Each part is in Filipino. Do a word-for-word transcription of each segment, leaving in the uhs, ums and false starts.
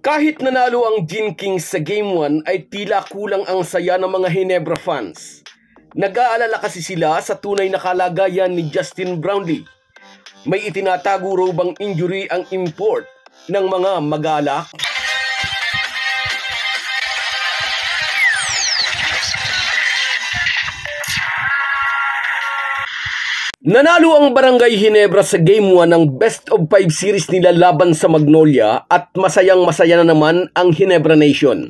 Kahit nanalo ang Gin Kings sa Game one ay tila kulang ang saya ng mga Ginebra fans. Nag-aalala kasi sila sa tunay na kalagayan ni Justin Brownlee. May itinatago raw bang injury ang import ng mga mag-aalak? Nanalo ang Barangay Ginebra sa Game one ng best of five series nila laban sa Magnolia at masayang masaya na naman ang Ginebra Nation.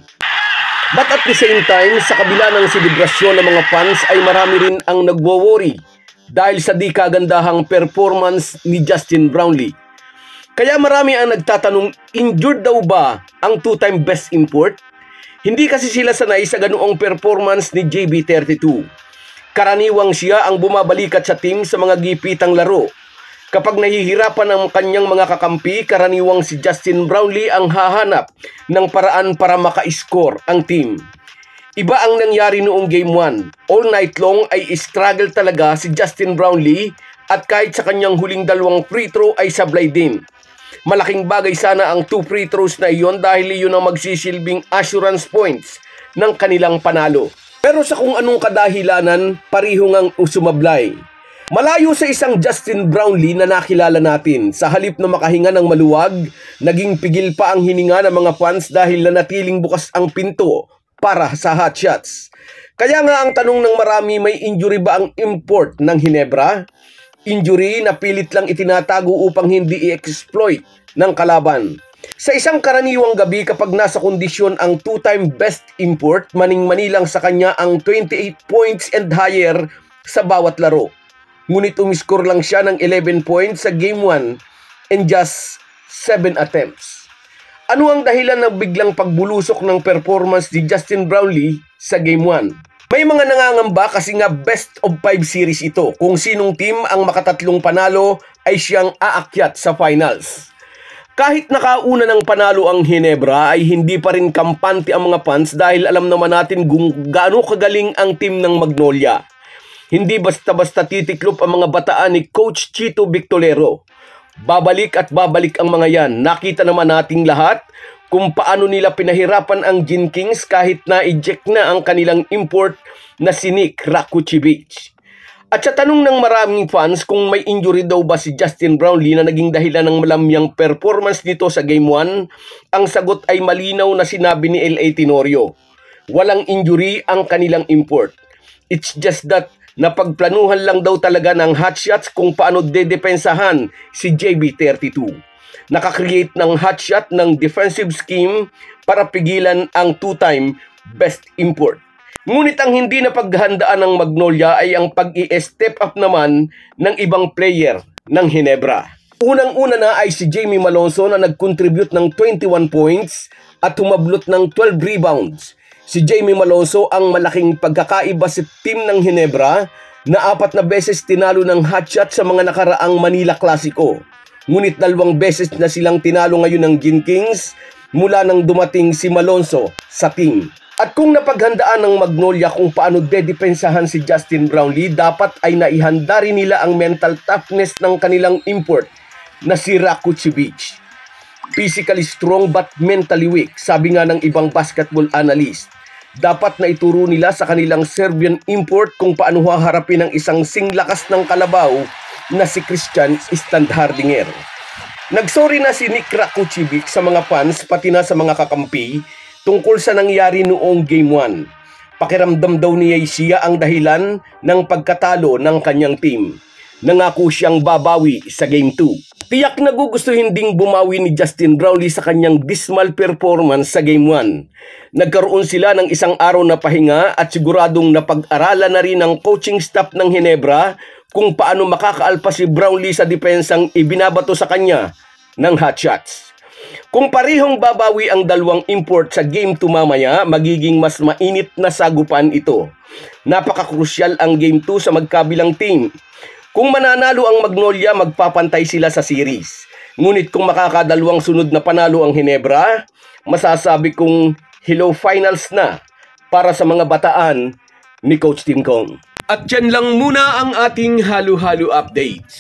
But at the same time, sa kabila ng selebrasyon ng mga fans ay marami rin ang nagwo-worry dahil sa di kagandahang performance ni Justin Brownlee. Kaya marami ang nagtatanong, injured daw ba ang two-time best import? Hindi kasi sila sanay sa ganoong performance ni J B thirty-two. Karaniwang siya ang bumabalikat sa team sa mga gipitang laro. Kapag nahihirapan ang kanyang mga kakampi, karaniwang si Justin Brownlee ang hahanap ng paraan para maka-score ang team. Iba ang nangyari noong Game one. All night long ay struggle talaga si Justin Brownlee at kahit sa kanyang huling dalawang free throw ay sablay din. Malaking bagay sana ang two free throws na iyon dahil iyon ang magsisilbing assurance points ng kanilang panalo. Pero sa kung anong kadahilanan, pareho ngang sumablay. Malayo sa isang Justin Brownlee na nakilala natin. Sa halip na makahinga ng maluwag, naging pigil pa ang hininga ng mga fans dahil nanatiling bukas ang pinto para sa hot shots. Kaya nga ang tanong ng marami, may injury ba ang import ng Ginebra? Injury na pilit lang itinatago upang hindi i-exploit ng kalaban. Sa isang karaniwang gabi kapag nasa kondisyon ang two-time best import, maning-manilang sa kanya ang twenty-eight points and higher sa bawat laro. Ngunit umiskor lang siya ng eleven points sa Game one in just seven attempts. Ano ang dahilan ng biglang pagbulusok ng performance ni Justin Brownlee sa Game one? May mga nangangamba kasi nga best of five series ito. Kung sinong team ang makatatlong panalo ay siyang aakyat sa finals. Kahit nakauna ng panalo ang Ginebra ay hindi pa rin kampante ang mga fans dahil alam naman natin kung gaano kagaling ang team ng Magnolia. Hindi basta-basta titiklop ang mga bataan ni Coach Chito Victorero. Babalik at babalik ang mga yan. Nakita naman nating lahat kung paano nila pinahirapan ang Gin Kings kahit na-eject na ang kanilang import na si Nick Rakucevic. At sa tanong ng maraming fans kung may injury daw ba si Justin Brownlee na naging dahilan ng malamyang performance nito sa Game one, ang sagot ay malinaw na sinabi ni L A Tenorio. Walang injury ang kanilang import. It's just that napagplanuhan lang daw talaga ng hot shots kung paano dedepensahan si J B thirty-two. Nakakreate ng hot shot ng defensive scheme para pigilan ang two-time best import. Ngunit ang hindi na paghandaan ng Magnolia ay ang pag-i-step up naman ng ibang player ng Ginebra. Unang-una na ay si Jamie Malonzo na nag-contribute ng twenty-one points at humablot ng twelve rebounds. Si Jamie Malonzo ang malaking pagkakaiba sa team ng Ginebra na apat na beses tinalo ng hotshot sa mga nakaraang Manila Clasico. Ngunit dalawang beses na silang tinalo ngayon ng Gin Kings mula nang dumating si Malonzo sa team. At kung napaghandaan ng Magnolia kung paano dedepensahan si Justin Brownlee, dapat ay naihanda rin nila ang mental toughness ng kanilang import na si Rakucevic. Physically strong but mentally weak, sabi nga ng ibang basketball analyst. Dapat na ituro nila sa kanilang Serbian import kung paano haharapin ang isang singlakas ng kalabaw na si Christian Standhardinger. Nagsorry na si Nick Rakucevic sa mga fans pati na sa mga kakampi tungkol sa nangyari noong Game one. Pakiramdam daw niya siya ang dahilan ng pagkatalo ng kanyang team. Nangako siyang babawi sa Game two. Tiyak na gugustuhin ding bumawi ni Justin Brownlee sa kanyang dismal performance sa Game one. Nagkaroon sila ng isang araw na pahinga at siguradong napag-aralan na rin ng coaching staff ng Ginebra kung paano makakaalpa si Brownlee sa depensang ibinabato sa kanya ng hot shots. Kung parehong babawi ang dalawang import sa Game two mamaya, magiging mas mainit na sagupan ito. Napaka-crucial ang Game two sa magkabilang team. Kung mananalo ang Magnolia, magpapantay sila sa series. Ngunit kung makakadalawang sunod na panalo ang Ginebra, masasabi kong hello finals na para sa mga bataan ni Coach Tim Kong. At yan lang muna ang ating halo-halo updates.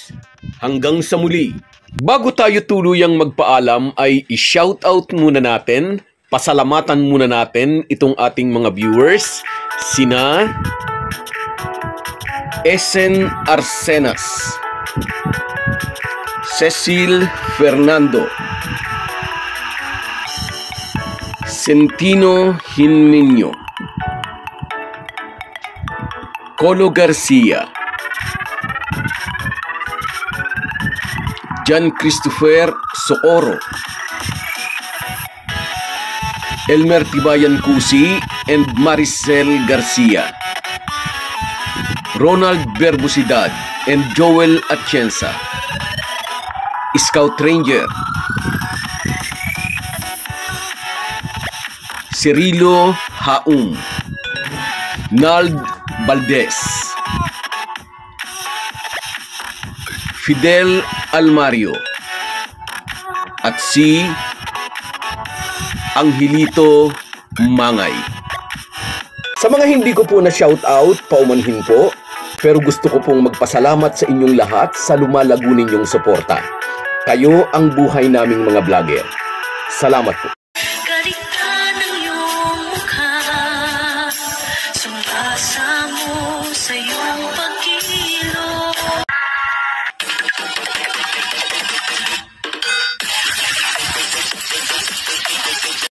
Hanggang sa muli. Bago tayo tuluyang magpaalam ay i-shoutout muna natin, pasalamatan muna natin itong ating mga viewers, sina Esen Arsenas, Cecil Fernando, Centino Hinminyo, Colo Garcia, John Christopher Socorro, Elmer Tibayan Cusi and Maricel Garcia, Ronald Berbusidad and Joel Atienza, Scout Ranger, Cirilo Haum, Nald Valdez, Fidel Almario, at si Angelito Mangay. Sa mga hindi ko po na shoutout, paumanhin po, pero gusto ko pong magpasalamat sa inyong lahat sa lumalago ninyong suporta. Kayo ang buhay naming mga vlogger. Salamat po.